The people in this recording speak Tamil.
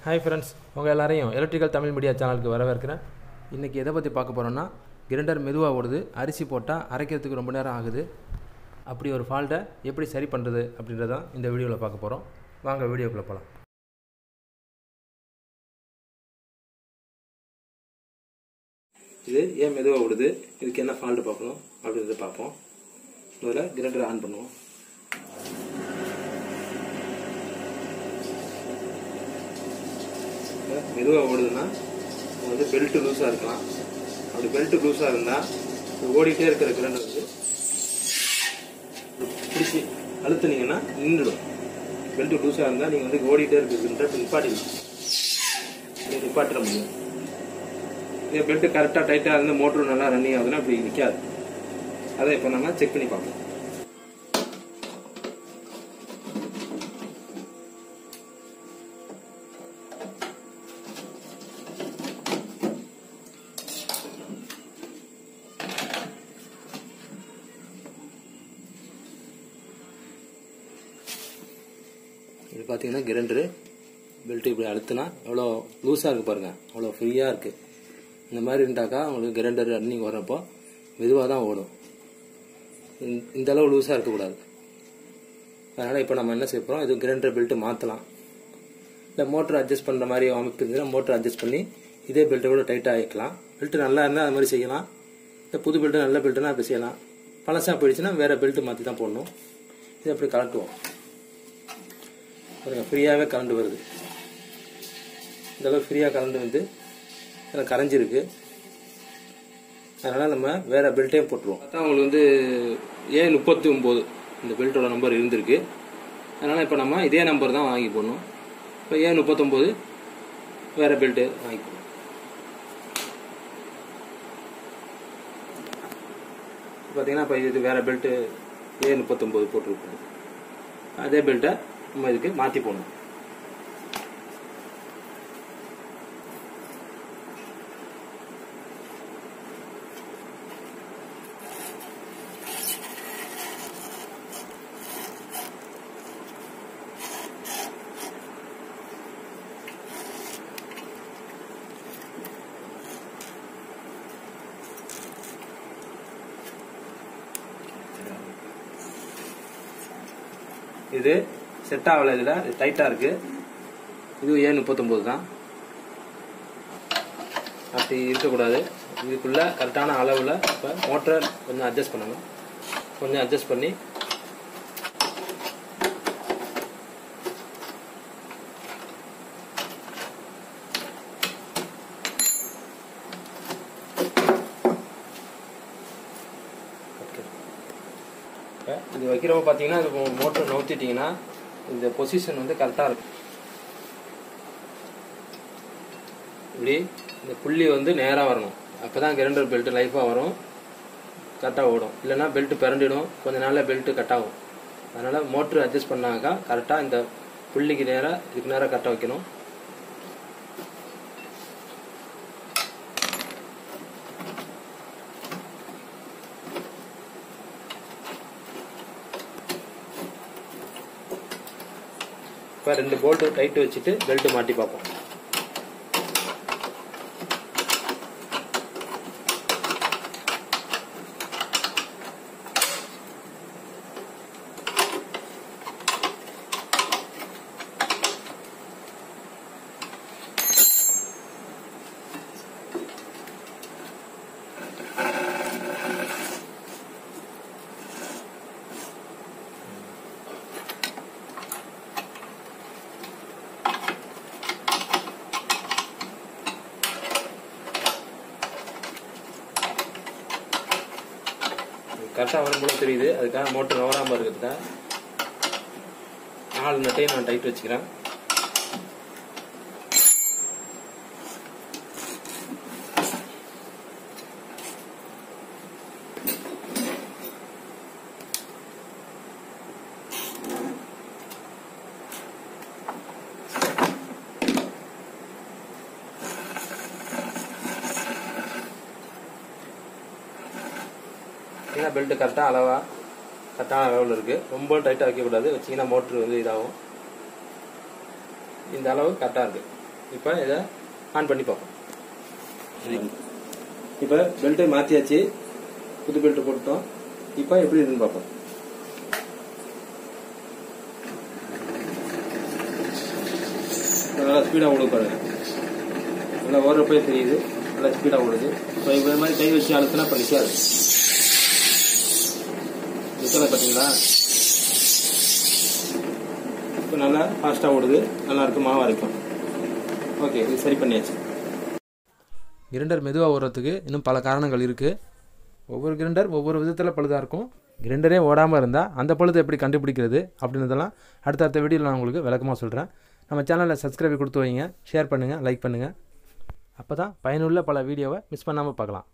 ஹாய் ஃப்ரெண்ட்ஸ், உங்கள் எல்லாரையும் எலக்ட்ரிக்கல் தமிழ் மீடியா சேனலுக்கு வரவேற்கிறேன். இன்றைக்கி எதை பற்றி பார்க்க போகிறோன்னா, கிரைண்டர் மெதுவாக ஓடுது, அரிசி போட்டால் அரைக்கிறதுக்கு ரொம்ப நேரம் ஆகுது. அப்படி ஒரு ஃபால்ட்டை எப்படி சரி பண்ணுறது அப்படின்றதான் இந்த வீடியோவில் பார்க்க போகிறோம். வாங்க வீடியோக்குள்ளே போகலாம். இது ஏன் மெதுவாக ஓடுது, இதுக்கு என்ன ஃபால்ட்டு பார்க்கணும் அப்படின்றத பார்ப்போம். முதல்ல கிரைண்டரை ஆன் பண்ணுவோம். மெதுவாக ஓடுதுன்னா வந்து பெல்ட்டு லூஸாக இருக்கலாம். அப்படி பெல்ட்டு லூஸாக இருந்தால் ஓடிட்டே இருக்கிற கிரைண்டர் வந்து பிடிச்சி அழுத்துனீங்கன்னா நின்றுடும். பெல்ட்டு லூஸாக இருந்தால் நீங்கள் வந்து ஓடிட்டே இருக்கிற கிரைண்டர் நிப்பாட்டிட முடியும். இதே பெல்ட்டு கரெக்டாக டைட்டாக இருந்து மோட்டரும் நல்லா ரன்னிங் ஆகுதுன்னா அப்படி நிற்காது. அதை இப்போ நம்ம செக் பண்ணி பார்ப்போம். இது பார்த்தீங்கன்னா கிரைண்டரு பெல்ட்டு இப்படி அழுத்துனா எவ்வளோ லூஸாக இருக்குது பாருங்கள், அவ்வளோ ஃப்ரீயாக இருக்குது. இந்த மாதிரி இருந்தாக்கா உங்களுக்கு கிரைண்டர் ரன்னிங் வரப்போ மெதுவாக தான் ஓடும். இந்த அளவு லூஸாக இருக்கக்கூடாது. அதனால் இப்போ நம்ம என்ன செய்ய போகிறோம், இது கிரைண்டர் பெல்ட்டு மாற்றலாம். இல்லை மோட்டர் அட்ஜஸ்ட் பண்ணுற மாதிரி அமைப்பு இருந்துச்சுன்னா மோட்டர் அட்ஜஸ்ட் பண்ணி இதே பெல்ட்டை கூட டைட்டாக ஆகிக்கலாம். பெல்ட்டு நல்லா இருந்தால் அது மாதிரி செய்யலாம். இல்லை புது பெல்ட்டு நல்ல பெல்ட்டுனா அப்படி செய்யலாம். பழசாக போயிடுச்சுன்னா வேறு பெல்ட்டு மாற்றி தான் போடணும். இதை அப்படி கலட்டுவோம். ஃப்ரீயாகவே கரண்ட் வருது. இந்தளவு ஃப்ரீயாக கரண்ட் வந்து அதில் கரைஞ்சிருக்கு. அதனால் நம்ம வேறு பெல்ட்டே போட்டுருவோம். பார்த்தா உங்களுக்கு வந்து A39 இந்த பெல்ட்டோட நம்பர் இருந்திருக்கு. அதனால் இப்போ நம்ம இதே நம்பர் தான் வாங்கி போடணும். இப்போ A39 வேறு பெல்ட்டு வாங்கிக்கணும். பார்த்தீங்கன்னா இப்போ இது வேறு பெல்ட்டு A39 போட்டுருக்கோம். அதே பெல்ட்டை நம்ம இதுக்கு மாற்றி போடணும். இது செட் ஆகலை, இதில் டைட்டாக இருக்கு. இது A39 தான். அப்படி இருக்கக்கூடாது. இதுக்குள்ள கரெக்டான அளவில் இப்போ மோட்டரை கொஞ்சம் அட்ஜஸ்ட் பண்ணணும். கொஞ்சம் அட்ஜஸ்ட் பண்ணி இது வைக்கிறப்ப பார்த்தீங்கன்னா இது மோட்டர் நவுத்திட்டீங்கன்னா இந்த பொசிஷன் வந்து கரெக்டாக இருக்கும். இப்படி இந்த புள்ளி வந்து நேராக வரணும். அப்போ தான் கிரைண்டர் பெல்ட்டு லைஃபாக வரும், கரெக்டாக ஓடும். இல்லைன்னா பெல்ட்டு பிறண்டிடும், கொஞ்சம் நாளில் பெல்ட்டு கட் ஆகும். அதனால் மோட்ரு அட்ஜஸ்ட் பண்ணாக்கா கரெக்டாக இந்த புள்ளிக்கு நேராக இதுக்கு நேராக கரெக்டாக வைக்கணும். இப்போ 2 போல்ட்டு டைட்டு வச்சுட்டு பெல்ட்டு மாட்டி பார்ப்போம். கரெக்டாக வரும் போல தெரியுது. அதுக்காக மோட்டர் நவராமல் இருக்கிறதுக்காக 4 நட்டையும் நான் டைட் வச்சுக்கிறேன். பெல்ட் கரெக்டாக கரெக்டான அளவில் இருக்குது. ரொம்ப டைட்டாக வைக்கக்கூடாது, வச்சிங்கன்னா மோட்ரு வந்து இதாகும். இந்த அளவு கரெக்டாக இருக்குது. இப்போ இதை ஆன் பண்ணி பார்ப்போம். இப்போ பெல்ட்டை மாற்றியாச்சு, புது பெல்ட் போட்டோம். இப்போ எப்படி இருக்குன்னு பார்ப்போம். நல்லா ஸ்பீடாக ஓடுது பாருங்க, நல்லா ஓடுறப்பே தெரியுது, நல்லா ஸ்பீடாக ஓடுது. இப்போ இந்த மாதிரி கை வச்சு அழுத்தினா இப்போ நிற்காது. நிற்கலை பார்த்தீங்களா? இப்போ நல்லா ஃபாஸ்ட்டாக ஓடுது, நல்லா இருக்கும், மாவாக இருக்கும். ஓகே, இது சரி பண்ணியாச்சு. கிரைண்டர் மெதுவாக ஓடுறதுக்கு இன்னும் பல காரணங்கள் இருக்குது. ஒவ்வொரு கிரைண்டர் ஒவ்வொரு விதத்தில் பழுதாக இருக்கும். கிரைண்டரே ஓடாமல் இருந்தால் அந்த பழுதை எப்படி கண்டுபிடிக்கிறது அப்படின்றதெல்லாம் அடுத்தடுத்த வீடியோவில் நான் உங்களுக்கு விளக்கமாக சொல்கிறேன். நம்ம சேனலில் சப்ஸ்கிரைப் கொடுத்து வைங்க, ஷேர் பண்ணுங்கள், லைக் பண்ணுங்கள். அப்போ தான் பயனுள்ள பல வீடியோவை மிஸ் பண்ணாமல் பார்க்கலாம்.